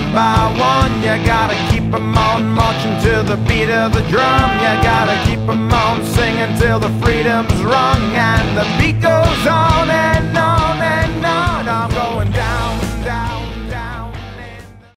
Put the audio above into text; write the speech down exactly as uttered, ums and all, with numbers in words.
by one. You gotta keep 'em on marching to the beat of the drum. You gotta keep 'em on singing till the freedom's rung. And the beat goes on and on and on. I'm going down.